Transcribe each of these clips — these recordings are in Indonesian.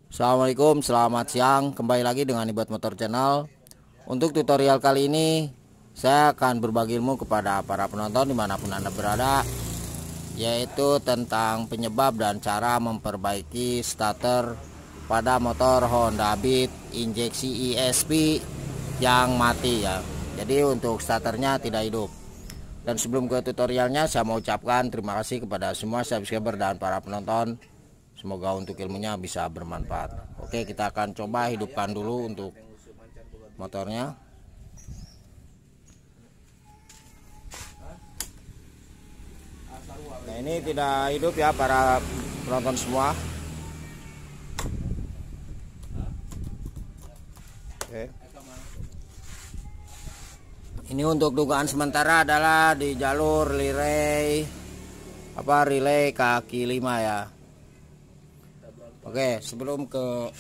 Assalamualaikum, selamat siang. Kembali lagi dengan Ibat Motor Channel. Untuk tutorial kali ini, saya akan berbagi ilmu kepada para penonton dimanapun Anda berada, yaitu tentang penyebab dan cara memperbaiki starter pada motor Honda Beat injeksi ESP yang mati ya. Jadi untuk starternya tidak hidup. Dan sebelum ke tutorialnya, saya mau ucapkan terima kasih kepada semua subscriber dan para penonton. Semoga untuk ilmunya bisa bermanfaat. Oke, kita akan coba hidupkan dulu untuk motornya. Nah, ini tidak hidup ya para penonton semua. Oke. Ini untuk dugaan sementara adalah di jalur relay kaki 5 ya. Oke, sebelum ke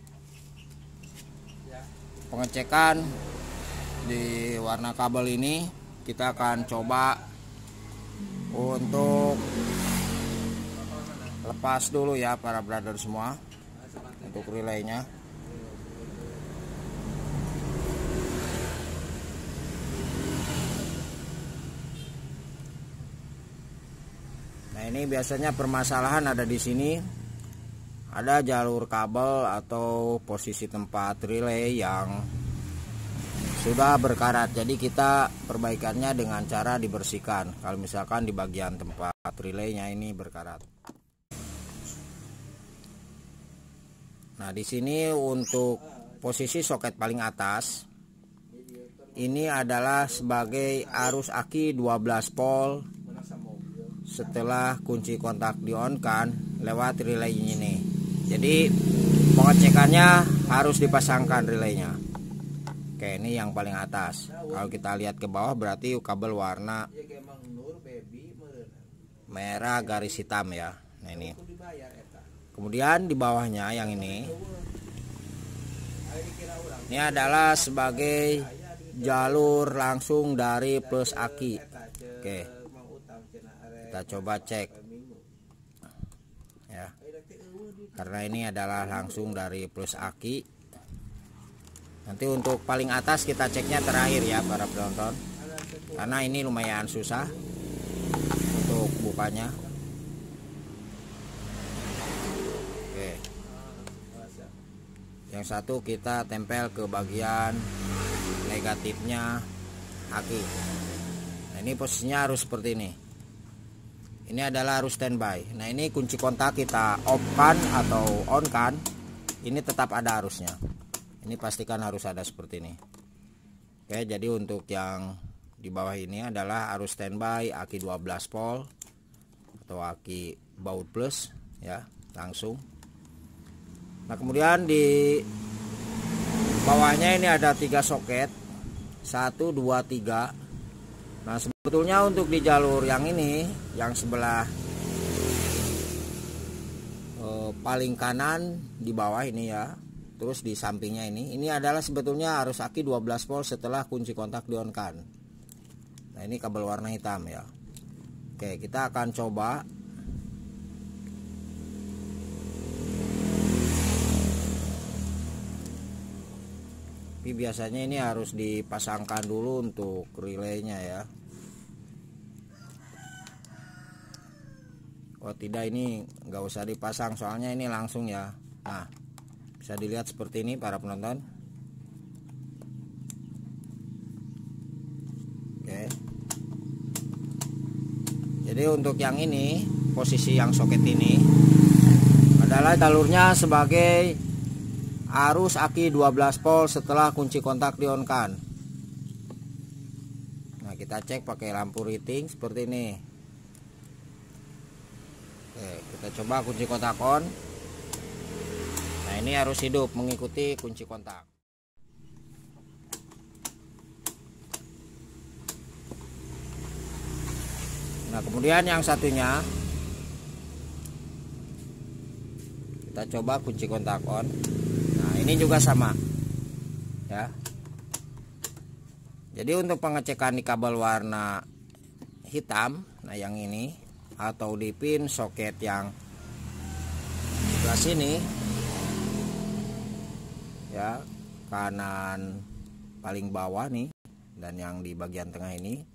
pengecekan di warna kabel ini, kita akan coba untuk lepas dulu ya para brother semua untuk relaynya. Nah, ini biasanya permasalahan ada di sini. Ada jalur kabel atau posisi tempat relay yang sudah berkarat. Jadi kita perbaikannya dengan cara dibersihkan. Kalau misalkan di bagian tempat relaynya ini berkarat. Nah, di sini untuk posisi soket paling atas ini adalah sebagai arus aki 12 volt setelah kunci kontak di-on-kan lewat relay ini. Jadi pengecekannya harus dipasangkan relaynya. Oke, ini yang paling atas. Kalau kita lihat ke bawah berarti kabel warna merah garis hitam ya. Nah, ini. Kemudian di bawahnya yang ini adalah sebagai jalur langsung dari plus aki. Oke, kita coba cek ya, karena ini adalah langsung dari plus aki. Nanti untuk paling atas kita ceknya terakhir ya para penonton, karena ini lumayan susah untuk bukanya. Oke, yang satu kita tempel ke bagian negatifnya aki. Nah, ini posisinya harus seperti ini. Ini adalah arus standby. Nah, ini kunci kontak kita off kan atau on kan, ini tetap ada arusnya. Ini pastikan harus ada seperti ini. Oke, jadi untuk yang di bawah ini adalah arus standby aki 12 volt atau aki baut plus ya, langsung. Nah, kemudian di bawahnya ini ada 3 soket, 1, 2, 3. Nah, sebetulnya untuk di jalur yang ini, yang sebelah paling kanan di bawah ini ya, terus di sampingnya ini adalah sebetulnya arus aki 12 volt setelah kunci kontak di-on-kan. Nah, ini kabel warna hitam ya. Oke, kita akan coba tapi biasanya ini harus dipasangkan dulu untuk relaynya ya. Oh tidak, ini nggak usah dipasang soalnya ini langsung ya. Nah, bisa dilihat seperti ini para penonton. Oke, jadi untuk yang ini, posisi yang soket ini adalah jalurnya sebagai arus aki 12 volt setelah kunci kontak di-on-kan. Nah, kita cek pakai lampu riting seperti ini. Oke, kita coba kunci kontak on. Nah, ini harus hidup mengikuti kunci kontak. Nah, kemudian yang satunya kita coba kunci kontak on. Nah, ini juga sama ya. Jadi untuk pengecekan di kabel warna hitam, nah yang ini, atau di pin soket yang sebelah sini, ya, kanan paling bawah nih, dan yang di bagian tengah ini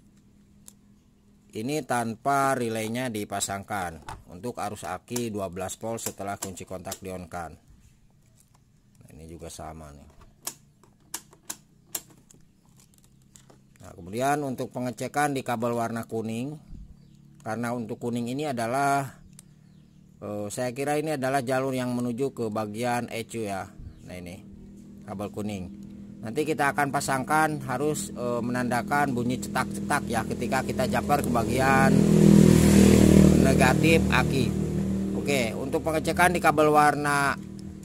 tanpa relaynya dipasangkan untuk arus aki 12 volt setelah kunci kontak di-on-kan. Nah, ini juga sama nih. Nah, kemudian untuk pengecekan di kabel warna kuning, karena untuk kuning ini adalah saya kira ini adalah jalur yang menuju ke bagian ECU ya. Nah, ini kabel kuning. Nanti kita akan pasangkan harus menandakan bunyi cetak-cetak ya ketika kita jumper ke bagian negatif aki. Oke, untuk pengecekan di kabel warna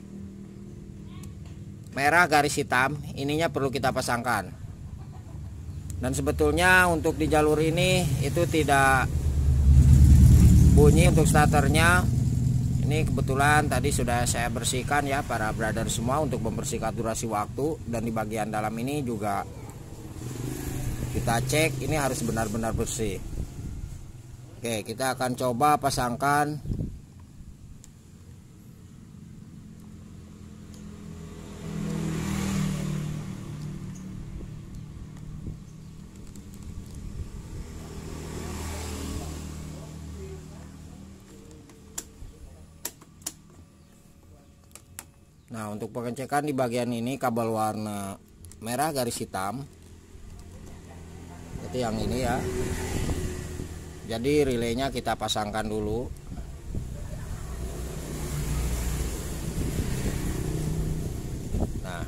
merah garis hitam, ininya perlu kita pasangkan. Dan sebetulnya untuk di jalur ini itu tidak bunyi untuk starternya. Ini kebetulan tadi sudah saya bersihkan ya para brother semua untuk mempersingkat durasi waktu, dan di bagian dalam ini juga kita cek ini harus benar-benar bersih. Oke, kita akan coba pasangkan. Nah, untuk pengecekan di bagian ini kabel warna merah garis hitam, itu yang ini ya. Jadi relaynya kita pasangkan dulu. Nah,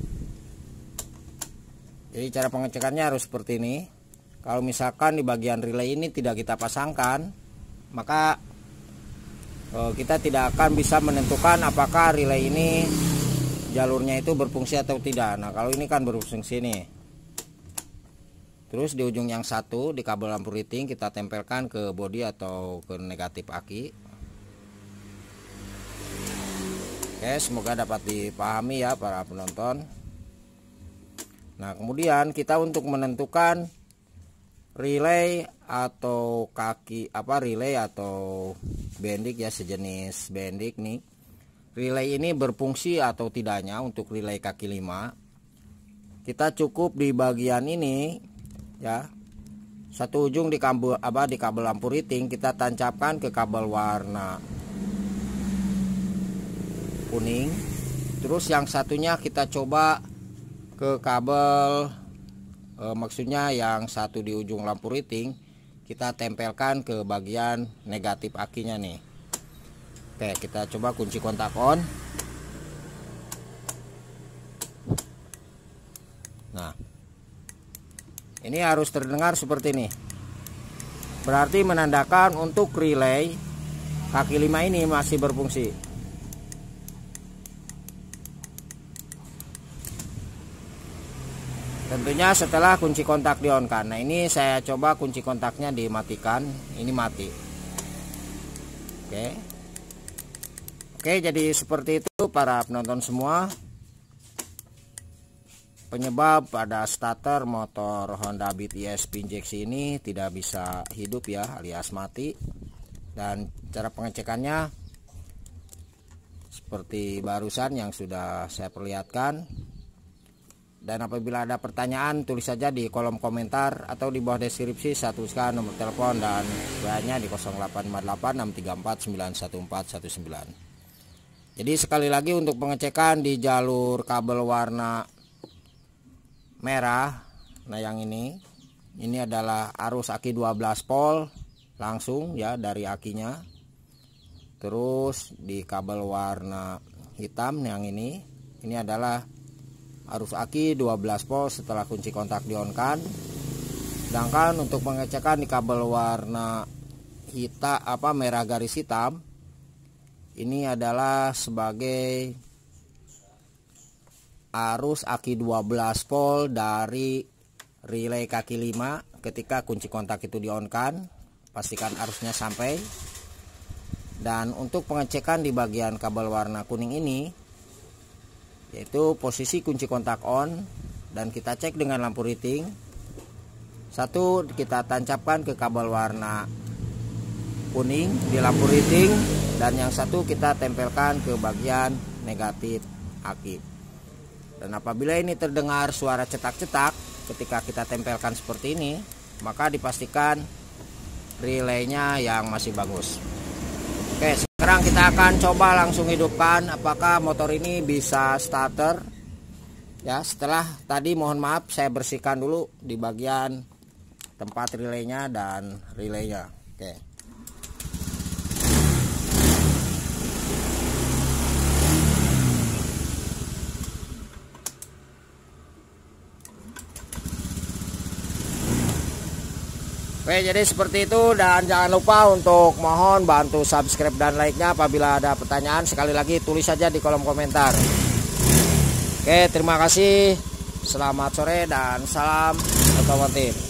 jadi cara pengecekannya harus seperti ini. Kalau misalkan di bagian relay ini tidak kita pasangkan, maka kita tidak akan bisa menentukan apakah relay ini jalurnya itu berfungsi atau tidak. Nah, kalau ini kan berfungsi nih. Terus di ujung yang satu di kabel lampu riting kita tempelkan ke bodi atau ke negatif aki. Oke, semoga dapat dipahami ya para penonton. Nah, kemudian kita untuk menentukan relay atau relay atau bendik ya, sejenis bendik nih. Relay ini berfungsi atau tidaknya untuk relay kaki 5. Kita cukup di bagian ini ya. Satu ujung di kabel lampu riting kita tancapkan ke kabel warna kuning. Terus yang satunya kita coba ke kabel maksudnya yang satu di ujung lampu riting kita tempelkan ke bagian negatif akinya nih. Oke, kita coba kunci kontak on. Nah, ini harus terdengar seperti ini. Berarti menandakan untuk relay kaki 5 ini masih berfungsi. Tentunya setelah kunci kontak di-on-kan. Nah, ini saya coba kunci kontaknya dimatikan. Ini mati. Oke, jadi seperti itu para penonton semua. Penyebab pada starter motor Honda Beat ESP injeksi ini tidak bisa hidup ya, alias mati. Dan cara pengecekannya seperti barusan yang sudah saya perlihatkan. Dan apabila ada pertanyaan tulis saja di kolom komentar atau di bawah deskripsi. Saya tuliskan nomor telepon dan WA-nya di 085863491419. Jadi sekali lagi untuk pengecekan di jalur kabel warna merah, nah yang ini adalah arus aki 12 volt langsung ya dari akinya. Terus di kabel warna hitam yang ini adalah arus aki 12 volt setelah kunci kontak di-on-kan. Sedangkan untuk pengecekan di kabel warna merah garis hitam, ini adalah sebagai arus aki 12 volt dari relay kaki 5 ketika kunci kontak itu di-on-kan. Pastikan arusnya sampai. Dan untuk pengecekan di bagian kabel warna kuning ini, yaitu posisi kunci kontak on, dan kita cek dengan lampu riting. Satu kita tancapkan ke kabel warna kuning di lampu riting, dan yang satu kita tempelkan ke bagian negatif aki. Dan apabila ini terdengar suara cetak-cetak ketika kita tempelkan seperti ini, maka dipastikan relaynya yang masih bagus. Oke, sekarang kita akan coba langsung hidupkan apakah motor ini bisa starter. Ya, setelah tadi mohon maaf saya bersihkan dulu di bagian tempat relaynya dan relaynya. Oke. Oke, jadi seperti itu, dan jangan lupa untuk mohon bantu subscribe dan like-nya. Apabila ada pertanyaan sekali lagi tulis saja di kolom komentar. Oke, terima kasih. Selamat sore dan salam otomotif.